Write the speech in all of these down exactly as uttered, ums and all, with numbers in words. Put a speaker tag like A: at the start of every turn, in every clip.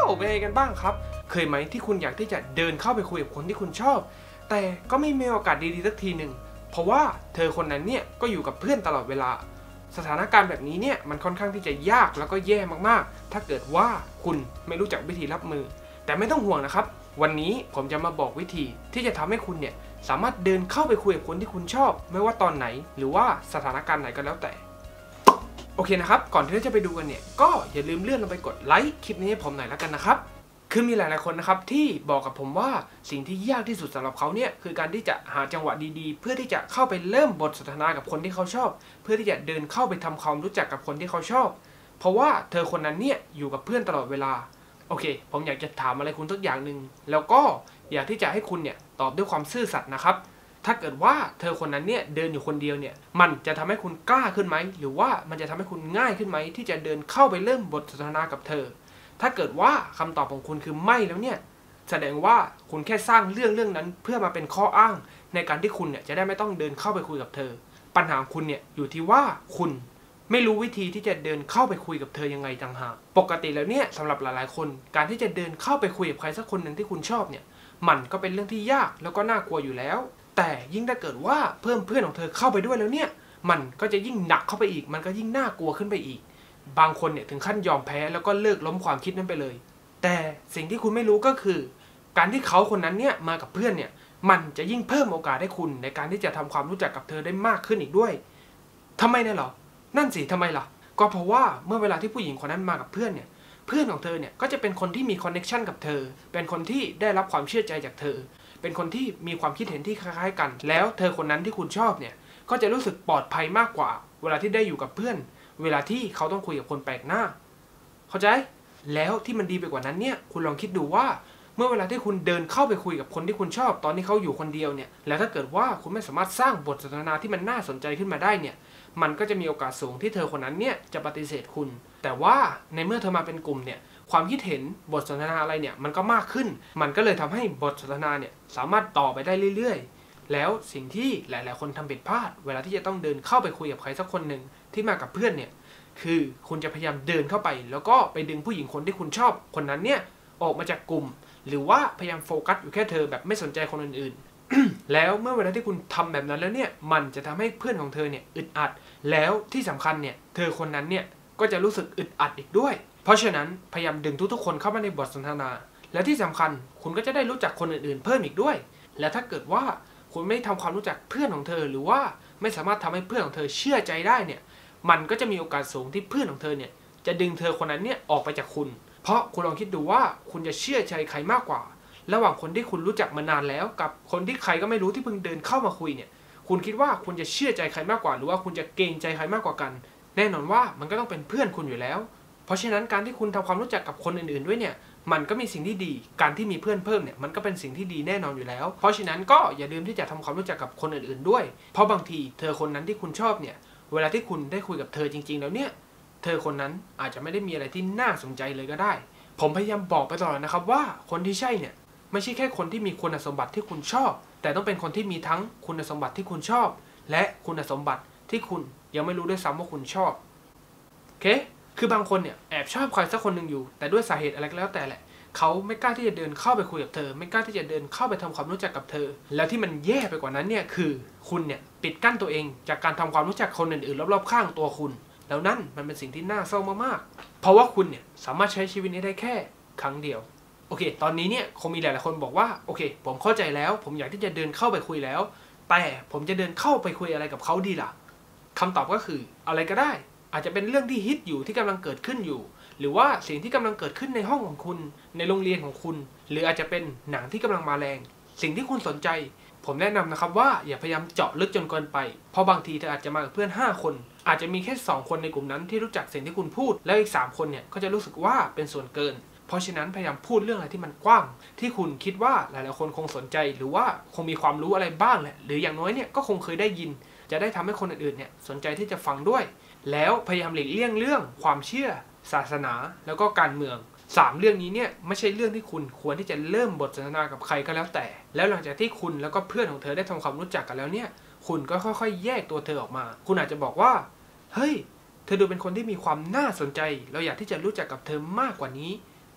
A: เป็นไงกันบ้างครับเคยไหมที่คุณอยากที่จะเดินเข้าไปคุยกับคนที่คุณชอบแต่ก็ไม่มีโอกาสดีๆสักทีหนึ่งเพราะว่าเธอคนนั้นเนี่ยก็อยู่กับเพื่อนตลอดเวลาสถานการณ์แบบนี้เนี่ยมันค่อนข้างที่จะยากแล้วก็แย่มากๆถ้าเกิดว่าคุณไม่รู้จักวิธีรับมือแต่ไม่ต้องห่วงนะครับวันนี้ผมจะมาบอกวิธีที่จะทำให้คุณเนี่ยสามารถเดินเข้าไปคุยกับคนที่คุณชอบไม่ว่าตอนไหนหรือว่าสถานการณ์ไหนก็แล้วแต่โอเคนะครับก่อนที่จะไปดูกันเนี่ยก็อย่าลืมเลื่อนลงไปกดไลค์คลิปนี้ให้ผมหน่อยแล้วกันนะครับคือมีหลายๆคนนะครับที่บอกกับผมว่าสิ่งที่ยากที่สุดสำหรับเขาเนี่ยคือการที่จะหาจังหวะดีๆเพื่อที่จะเข้าไปเริ่มบทสนทนากับคนที่เขาชอบเพื่อที่จะเดินเข้าไปทำความรู้จักกับคนที่เขาชอบเพราะว่าเธอคนนั้นเนี่ยอยู่กับเพื่อนตลอดเวลาโอเคผมอยากจะถามอะไรคุณสักอย่างหนึ่งแล้วก็อยากที่จะให้คุณเนี่ยตอบด้วยความซื่อสัตย์นะครับถ้าเกิดว่าเธอคนนั้นเนี่ยเดินอยู่คนเดียวเนี่ยมันจะทำให้คุณกล้าขึ้นไหมหรือว่ามันจะทำให้คุณง่ายขึ้นไหมที่จะเดินเข้าไปเริ่มบทสนทนากับเธอถ้าเกิดว่าคำตอบของคุณคือไม่แล้วเนี่ยแสดงว่าคุณแค่สร้างเรื่องเรื่องนั้นเพื่อมาเป็นข้ออ้างในการที่คุณเนี่ยจะได้ไม่ต้องเดินเข้าไปคุยกับเธอปัญหาคุณเนี่ยอยู่ที่ว่าคุณไม่รู้วิธีที่จะเดินเข้าไปคุยกับเธอยังไงต่างหากปกติแล้วเนี่ยสำหรับหลายๆคนการที่จะเดินเข้าไปคุยกับใครสักคนหนึ่งที่คุณชอบเนี่ยมันก็เป็นเรื่องที่ยากแล้วก็น่ากลัวอยู่แล้วแต่ยิ่งถ้าเกิดว่าเพิ่มเพื่อนของเธอเข้าไปด้วยแล้วเนี่ยมันก็จะยิ่งหนักเข้าไปอีกมันก็ยิ่งน่ากลัวขึ้นไปอีกบางคนเนี่ยถึงขั้นยอมแพ้แล้วก็เลิกล้มความคิดนั้นไปเลยแต่สิ่งที่คุณไม่รู้ก็คือการที่เขาคนนั้นเนี่ยมากับเพื่อนเนี่ยมันจะยิ่งเพิ่มโอกาสให้คุณในการที่จะทำความรู้จักกับเธอได้มากขึ้นอีกด้วยทำไมเนี่ยหรอนั่นสิทำไมล่ะก็เพราะว่าเมื่อเวลาที่ผู้หญิงคนนั้นมากับเพื่อนเนี่ยเพื่อนของเธอเนี่ยก็จะเป็นคนที่มีคอนเนคชันกับเธอเป็นคนที่ได้รับความเชื่อใจจากเธอเป็นคนที่มีความคิดเห็นที่คล้ายๆกันแล้วเธอคนนั้นที่คุณชอบเนี่ยก็จะรู้สึกปลอดภัยมากกว่าเวลาที่ได้อยู่กับเพื่อนเวลาที่เขาต้องคุยกับคนแปลกหน้าเข้าใจแล้วที่มันดีไปกว่านั้นเนี่ยคุณลองคิดดูว่าเมื่อเวลาที่คุณเดินเข้าไปคุยกับคนที่คุณชอบตอนที่เขาอยู่คนเดียวเนี่ยแล้วถ้าเกิดว่าคุณไม่สามารถสร้างบทสนทนาที่มันน่าสนใจขึ้นมาได้เนี่ยมันก็จะมีโอกาสสูงที่เธอคนนั้นเนี่ยจะปฏิเสธคุณแต่ว่าในเมื่อเธอมาเป็นกลุ่มเนี่ยความคิดเห็นบทสนทนาอะไรเนี่ยมันก็มากขึ้นมันก็เลยทำให้บทสนทนาเนี่ยสามารถต่อไปได้เรื่อยๆแล้วสิ่งที่หลายๆคนทำผิดพลาดเวลาที่จะต้องเดินเข้าไปคุยกับใครสักคนหนึ่งที่มากับเพื่อนเนี่ยคือคุณจะพยายามเดินเข้าไปแล้วก็ไปดึงผู้หญิงคนที่คุณชอบคนนั้นเนี่ยออกมาจากกลุ่มหรือว่าพยายามโฟกัสอยู่แค่เธอแบบไม่สนใจคนอื่นๆ แล้วเมื่อเวลาที่คุณทำแบบนั้นแล้วเนี่ยมันจะทำให้เพื่อนของเธอเนี่ยอึดอัดแล้วที่สำคัญเนี่ยเธอคนนั้นเนี่ยก็จะรู้สึกอึดอัดอีกด้วยเพราะฉะนั้นพยายามดึงทุกๆคนเข้ามาในบทสนทนาและที่สำคัญคุณก็จะได้รู้จักคนอื่นๆเพิ่มอีกด้วยและถ้าเกิดว่าคุณไม่ทำความรู้จักเพื่อนของเธอหรือว่าไม่สามารถทำให้เพื่อนของเธอเชื่อใจได้เนี่ยมันก็จะมีโอกาสสูงที่เพื่อนของเธอเนี่ยจะดึงเธอคนนั้นเนี่ยออกไปจากคุณเพราะคุณลองคิดดูว่าคุณจะเชื่อใจใครมากกว่าระหว่างคนที่คุณรู้จักมานานแล้วกับคนที่ใครก็ไม่รู้ที่เพิ่งเดินเข้ามาคุยเนี่ยคุณคิดว่าคุณจะเชื่อใจใครมากกว่าหรือว่าคุณจะเกรงใจใครมากกว่ากันแน่นอนว่ามันก็ต้องเป็นเพื่อนคุณอยู่แล้วเพราะฉะนั้นการที่คุณทำความรู้จักกับคนอื่นๆด้วยเนี่ยมันก็มีสิ่งที่ดีการที่มีเพื่อนเพิ่มเนี่ยมันก็เป็นสิ่งที่ดีแน่นอนอยู่แล้วเพราะฉะนั้นก็อย่าลืมที่จะทำความรู้จักกับคนอื่นๆด้วยเพราะบางทีเธอคนนั้นที่คุณชอบเนี่ยเวลาที่คุณได้คุยกับเธอจริงๆแล้วเนี่ยเธอคนนั้นอาจจะไม่ได้มีอะไรที่น่าสนใจเลยก็ได้ผมพยายามบอกไปตลอดนะครับว่าคนที่ใช่เนี่ยไม่ใช่แค่คนที่มีคุณสมบัติที่คุณชอบแต่ต้องเป็นคนที่มีทั้งคุณสมบัติที่คุณชอบและคุณสมบัติที่คุณยังไม่รู้ด้วยซ้ำว่าคุณชอบโอเคคือบางคนเนี่ยแอบชอบใครสักคนหนึ่งอยู่แต่ด้วยสาเหตุอะไรก็แล้วแต่แหละเขาไม่กล้าที่จะเดินเข้าไปคุยกับเธอไม่กล้าที่จะเดินเข้าไปทำความรู้จักกับเธอแล้วที่มันแย่ไปกว่านั้นเนี่ยคือคุณเนี่ยปิดกั้นตัวเองจากการทำความรู้จักคนอื่นๆรอบๆข้างตัวคุณแล้วนั่นมันเป็นสิ่งที่น่าเศร้ามากๆเพราะว่าคุณเนี่ยสามารถใช้ชีวิตนี้ได้แค่ครั้งเดียวโอเคตอนนี้เนี่ยคงมีหลายๆคนบอกว่าโอเคผมเข้าใจแล้วผมอยากที่จะเดินเข้าไปคุยแล้วแต่ผมจะเดินเข้าไปคุยอะไรกับเขาดีล่ะคำตอบก็คืออะไรก็ได้อาจจะเป็นเรื่องที่ฮิตอยู่ที่กำลังเกิดขึ้นอยู่หรือว่าสิ่งที่กำลังเกิดขึ้นในห้องของคุณในโรงเรียนของคุณหรืออาจจะเป็นหนังที่กำลังมาแรงสิ่งที่คุณสนใจผมแนะนำนะครับว่าอย่าพยายามเจาะลึกจนเกินไปเพราะบางทีเธออาจจะมากับเพื่อนห้าคนอาจจะมีแค่สองคนในกลุ่มนั้นที่รู้จักสิ่งที่คุณพูดแล้วอีกสามคนเนี่ยก็จะรู้สึกว่าเป็นส่วนเกินเพราะฉะนั้นพยายามพูดเรื่องอะไรที่มันกว้างที่คุณคิดว่าหลายๆคนคงสนใจหรือว่าคงมีความรู้อะไรบ้างแหละหรืออย่างน้อยเนี่ยก็คงเคยได้ยินจะได้ทำให้คนอื่นๆเนี่ยสนใจที่จะฟังด้วยแล้วพยายามหลีกเลี่ยงเรื่องความเชื่อศาสนาแล้วก็การเมืองสามเรื่องนี้เนี่ยไม่ใช่เรื่องที่คุณควรที่จะเริ่มบทสนทนากับใครก็แล้วแต่แล้วหลังจากที่คุณแล้วก็เพื่อนของเธอได้ทำความรู้จักกันแล้วเนี่ยคุณก็ค่อยๆแยกตัวเธอออกมาคุณอาจจะบอกว่าเฮ้ยเธอดูเป็นคนที่มีความน่าสนใจเราอยากที่จะรู้จักกับเธอมากกว่านี้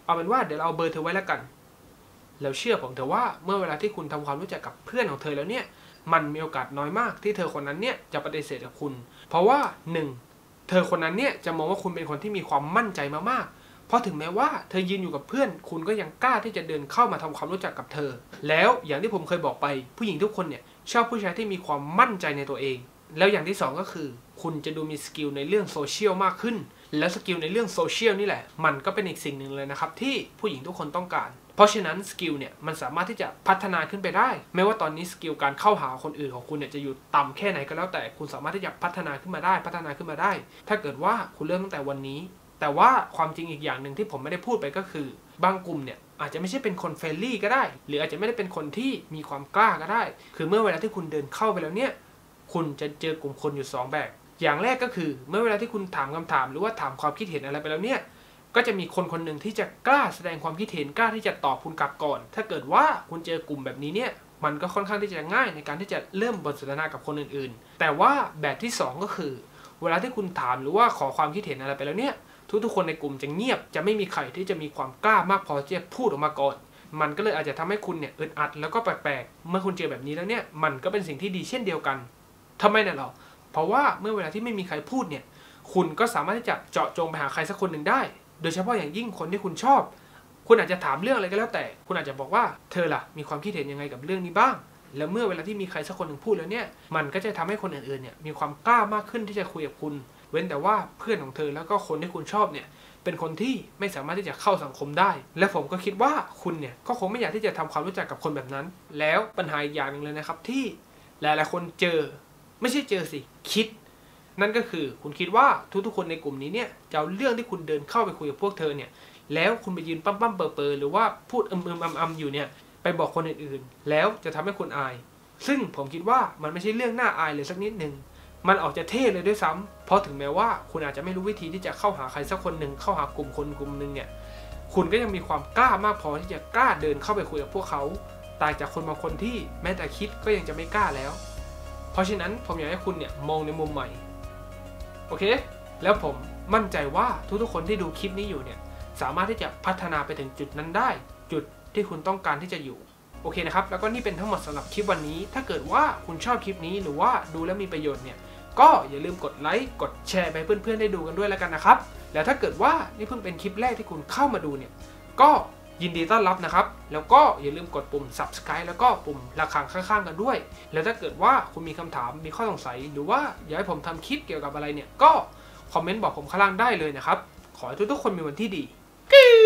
A: เอาเป็นว่าเดี๋ยวเราเอาเบอร์เธอไว้แล้วกันแล้วเชื่อผมเถอะว่าเมื่อเวลาที่คุณทำความรู้จักกับเพื่อนของเธอแล้วเนี่ยมันมีโอกาสน้อยมากที่เธอคนนั้นเนี่ยจะปฏิเสธกับคุณเพราะว่าหนึ่งเธอคนนั้นเนี่ยจะมองว่าคุณเป็นคนที่มีความมั่นใจมากๆเพราะถึงแม้ว่าเธอยืนอยู่กับเพื่อนคุณก็ยังกล้าที่จะเดินเข้ามาทำความรู้จักกับเธอแล้วอย่างที่ผมเคยบอกไปผู้หญิงทุกคนเนี่ยชอบผู้ชายที่มีความมั่นใจในตัวเองแล้วอย่างที่สองก็คือคุณจะดูมีสกิลในเรื่องโซเชียลมากขึ้นแล้วสกิลในเรื่องโซเชียลนี่แหละมันก็เป็นอีกสิ่งหนึ่งเลยนะครับที่ผู้หญิงทุกคนต้องการเพราะฉะนั้นสกิลเนี่ยมันสามารถที่จะพัฒนาขึ้นไปได้ไม่ว่าตอนนี้สกิลการเข้าหาคนอื่นของคุณเนี่ยจะอยู่ต่ำแค่ไหนก็แล้วแต่คุณสามารถที่จะพัฒนาขึ้นมาได้พัฒนาขึ้นมาได้ถ้าเกิดว่าคุณเริ่มตั้งแต่วันนี้แต่ว่าความจริงอีกอย่างหนึ่งที่ผมไม่ได้พูดไปก็คือบางกลุ่มเนี่ยอาจจะไม่ใช่เป็นคนเฟรนลี่ก็ได้หรืออาจจะไม่ได้เป็นคนที่มีความกล้าก็ได้คือเมื่อเวลาที่คุณเดินเข้าไปแล้วเนี่ยคุณจะเจอกลุ่มคนอยู่สองแบบอย่างแรกก็คือเมื่อเวลาที่คุณถามคำถามหรือว่าถามความคิดเห็นอะไรไปแล้วเนี่ยก็จะมีคนคนหนึ่งที่จะกล้าแสดงความคิดเห็นกล้าที่จะตอบคุณกลับก่อนถ้าเกิดว่าคุณเจอกลุ่มแบบนี้เนี่ยมันก็ค่อนข้างที่จะง่ายในการที่จะเริ่มบทสนทนากับคนอื่นๆแต่ว่าแบบที่สองก็คือเวลาที่คุณถามหรือว่าขอความคิดเห็นอะไรไปแล้วเนี่ยทุกๆคนในกลุ่มจะเงียบจะไม่มีใครที่จะมีความกล้ามากพอที่จะพูดออกมาก่อนมันก็เลยอาจจะทำให้คุณเนี่ยอึดอัดแล้วก็แปลกๆเมื่อคุณเจอแบบนี้แล้วเนี่ยมันก็เป็นสิ่งที่ดีเช่นเดียวกันทำไมเนี่ยหรอเพราะว่าเมื่อเวลาที่ไม่มีใครพูดเนี่ยคุณก็สามารถที่จะเจาะจงไปหาใครสักคนหนึ่งได้โดยเฉพาะอย่างยิ่งคนที่คุณชอบคุณอาจจะถามเรื่องอะไรก็แล้วแต่คุณอาจจะบอกว่าเธอล่ะมีความคิดเห็นยังไงกับเรื่องนี้บ้างแล้วเมื่อเวลาที่มีใครสักคนหนึ่งพูดแล้วเนี่ยมันก็จะทำให้คนอื่นๆเนี่ยมีความกล้ามากขึ้นที่จะคุยกับคุณเว้นแต่ว่าเพื่อนของเธอแล้วก็คนที่คุณชอบเนี่ยเป็นคนที่ไม่สามารถที่จะเข้าสังคมได้และผมก็คิดว่าคุณเนี่ยก็คงไม่อยากที่จะทำความรู้จักกับคนแบบนั้นแล้วปัญหาอีกอย่างหนึ่งเลยนะครับที่หลายๆคนเจอไม่ใช่เจอสิคิดนั่นก็คือคุณคิดว่าทุกๆคนในกลุ่มนี้เนี่ยจะเอาเรื่องที่คุณเดินเข้าไปคุยกับพวกเธอเนี่ยแล้วคุณไปยืนปั๊มปั๊มเปอร์เปอร์หรือว่าพูดอึมอึมอำอำอยู่เนี่ยไปบอกคนอื่นๆแล้วจะทำให้คุณอายซึ่งผมคิดว่ามันไม่ใช่เรื่องน่าอายเลยสักนิดนึงมันออกจะเท่เลยด้วยซ้ำเพราะถึงแม้ว่าคุณอาจจะไม่รู้วิธีที่จะเข้าหาใครสักคนหนึ่งเข้าหากลุ่มคนกลุ่มหนึ่งเนี่ยคุณก็ยังมีความกล้ามากพอที่จะกล้าเดินเข้าไปคุยกับพวกเขาต่างจากคนบางคนที่แม้แต่คิดก็ยังจะไม่กล้าแล้วเพราะฉะนั้นผมอยากให้คุณเนี่ยมองในมุมใหม่โอเคแล้วผมมั่นใจว่าทุกๆคนที่ดูคลิปนี้อยู่เนี่ยสามารถที่จะพัฒนาไปถึงจุดนั้นได้จุดที่คุณต้องการที่จะอยู่โอเคนะครับแล้วก็นี่เป็นทั้งหมดสำหรับคลิปวันนี้ถ้าเกิดว่าคุณชอบคลิปนี้หรือว่าดูแล้วมีประโยชน์เนี่ยก็อย่าลืมกดไลค์กดแชร์ไปเพื่อนๆได้ดูกันด้วยแล้วกันนะครับแล้วถ้าเกิดว่านี่เพิ่งเป็นคลิปแรกที่คุณเข้ามาดูเนี่ยก็ยินดีต้อนรับนะครับแล้วก็อย่าลืมกดปุ่ม ซับสไครบ์ แล้วก็ปุ่มระฆังข้างๆกันด้วยแล้วถ้าเกิดว่าคุณมีคำถามมีข้อสงสัยหรือว่าอยากให้ผมทำคลิปเกี่ยวกับอะไรเนี่ยก็คอมเมนต์บอกผมข้างล่างได้เลยนะครับขอให้ทุกๆคนมีวันที่ดี